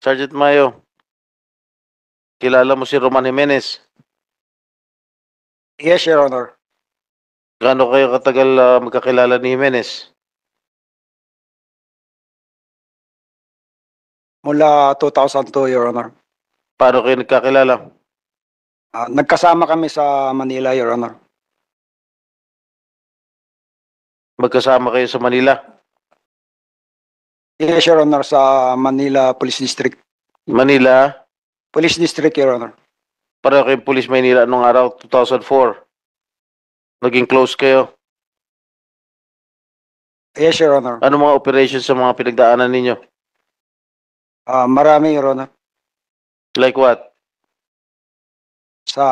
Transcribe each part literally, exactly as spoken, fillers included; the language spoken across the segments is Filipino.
Sergeant Mayo, kilala mo si Roman Jimenez? Yes, Your Honor. Gaano kayo katagal ah, magkakilala ni Jimenez? Mula two thousand two, Your Honor. Paano kayo nagkakilala? Ah, nagkasama kami sa Manila, Your Honor. Magkasama kayo sa Manila? Yes, Your Honor, sa Manila Police District. Manila? Police District, Your Honor. Pareho kayong Police Manila nung araw, two thousand four. Naging close kayo. Yes, Your Honor. Ano mga operations sa mga pinagdaanan ninyo? Ah, marami, Your Honor. Like what? Sa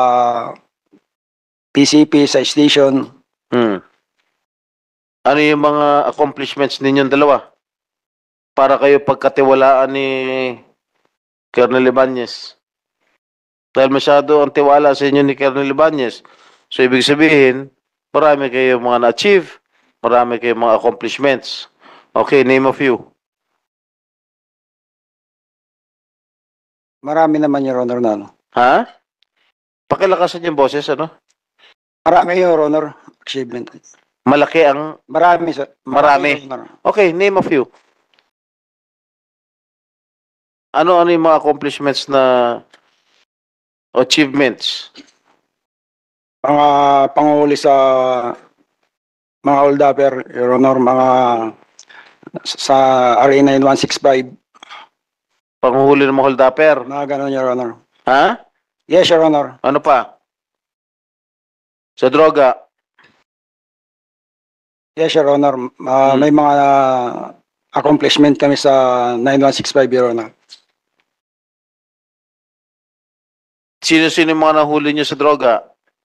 P C P, sa station. Hmm. Ano yung mga accomplishments ninyong dalawa? Para kayo pagkatiwalaan ni Colonel Ibanez. Dahil masyado ang tiwala sa inyo ni Colonel Ibanez. So, ibig sabihin, marami kayong mga na-achieve, marami kayong mga accomplishments. Okay, name a few. Marami naman, Your Honor, na ano. Ha? Pakilakasan yung boses, ano? Marami, Your Honor, achievement. Malaki ang... Marami, sa Marami. Your Honor. Okay, name a few. Ano-ano yung mga accomplishments na achievements? Mga panguhuli sa mga hold-upper, Your Honor, mga sa R A nine one six five, Panghuhuli ng mga hold-upper? mga ganun, Your Honor. Ha? Yes, Your Honor. Ano pa? Sa droga? Yes, Your Honor. Ah, Hmm. May mga accomplishment kami sa nine one six five, Your Honor. Sino-sino yung mga nahuli nyo sa droga?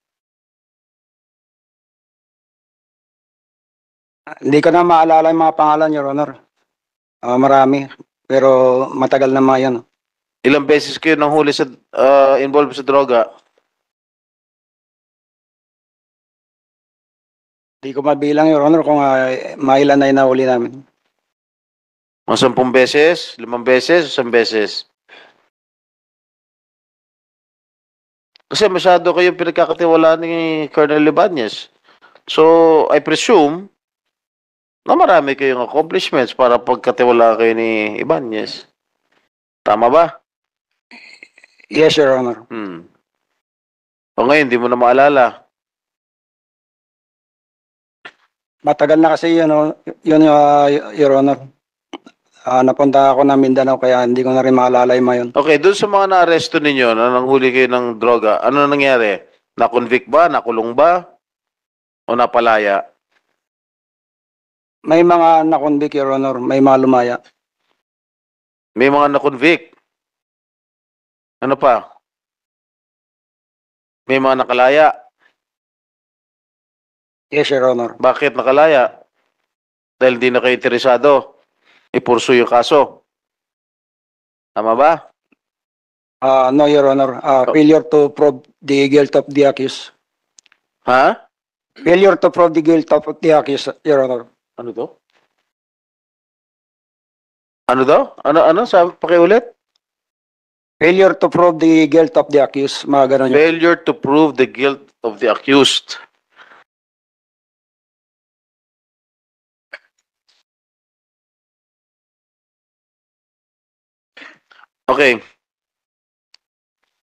Hindi ko na maalala yung mga pangalan, Your Honor. Ah, marami, pero matagal na mga yan. Ilang beses kayo nahuli sa ah, involved sa droga? Hindi ko mabilang, Your Honor, kung uh, mailan na yung nahuli namin. Mga sampung beses? Limang beses? Isang beses? Kasi masyado kayong pinagkakatiwalaan ni Colonel Ibanez. So, I presume na marami kayong accomplishments para pagkatiwalaan kayo ni Ibanez. Tama ba? Yes, Your Honor. Hmm. O ngayon, hindi mo na maalala. Matagal na kasi yun, oh, yun, uh, Your Honor. Ah, napunta ako ng Mindanao kaya hindi ko na rin maalala yung mga yun. Okay, doon sa mga na-arresto ninyo na nanghuli kayo ng droga, ano nangyari? Na-convict ba? Nakulong ba? O napalaya? May mga na-convict, Your Honor. May mga lumaya. May mga na-convict. Ano pa? May mga nakalaya. Yes, Your Honor. Bakit nakalaya? Dahil di na kayo interesado. Ipurso yung kaso. Tama ba? Ah, no, Your Honor. Ah, Oh. failure to prove the guilt of the accused. Ha? Failure to prove the guilt of the accused, Your Honor. Ano to? Ano daw? Ano, ano? Sabi, pakiulit? Failure to prove the guilt of the accused. Mga ganun yun. Failure to prove the guilt of the accused. Okay.